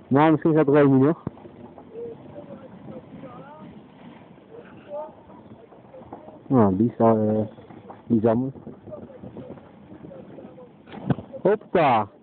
Nou, misschien gaat Remy nog. Nou, die is daar, die is jammer. Hoppa!